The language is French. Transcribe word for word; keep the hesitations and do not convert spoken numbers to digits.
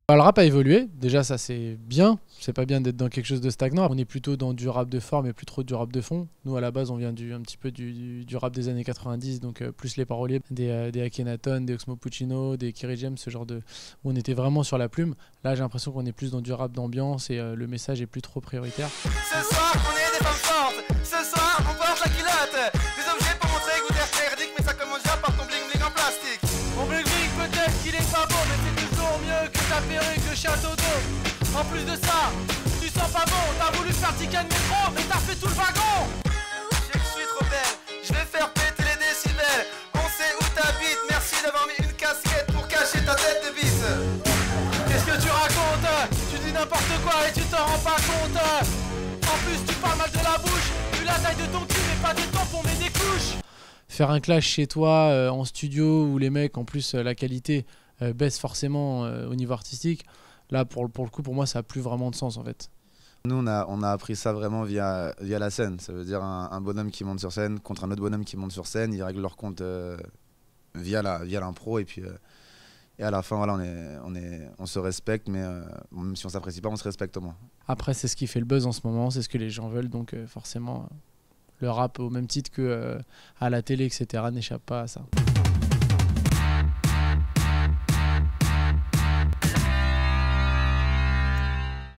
Le rap a évolué, déjà ça c'est bien, c'est pas bien d'être dans quelque chose de stagnant. On est plutôt dans du rap de forme et plus trop du rap de fond. Nous à la base on vient du, un petit peu du, du, du rap des années quatre-vingt-dix, donc euh, plus les paroliers, des, euh, des Akhenaton, des Oxmo Puccino, des Kerry James, ce genre de... où on était vraiment sur la plume. Là j'ai l'impression qu'on est plus dans du rap d'ambiance et euh, le message est plus trop prioritaire. Ce soir on est des femmes fortes, ce soir on porte la culotte. Des objets pour montrer goût d'air merdique, mais ça commence déjà par ton bling bling en plastique. Mon bling bling peut-être qu'il est pas beau, mais c'est toujours mieux que ta perruque de château d'eau. En plus de ça, tu sens pas bon, t'as voulu faire ticket de métro, mais t'as fait tout le wagon. Je suis trop belle, je vais faire péter les décibels. On sait où t'habites, merci d'avoir mis une casquette pour cacher ta tête de bite. Qu'est-ce que tu racontes? Tu dis n'importe quoi et tu t'en rends pas compte. En plus tu parles mal de la bouche, vu la taille de ton cul mais pas de temps pour mettre des couches. Faire un clash chez toi euh, en studio où les mecs en plus euh, la qualité euh, baisse forcément euh, au niveau artistique, là pour, pour le coup pour moi ça a plus vraiment de sens en fait. Nous on a, on a appris ça vraiment via, via la scène, ça veut dire un, un bonhomme qui monte sur scène contre un autre bonhomme qui monte sur scène, ils règlent leur compte euh, via la, via l'impro et puis euh, et à la fin voilà, on, est, on, est, on se respecte mais euh, même si on s'apprécie pas on se respecte au moins. Après c'est ce qui fait le buzz en ce moment, c'est ce que les gens veulent donc euh, forcément euh, le rap au même titre que euh, à la télé et cetera n'échappe pas à ça.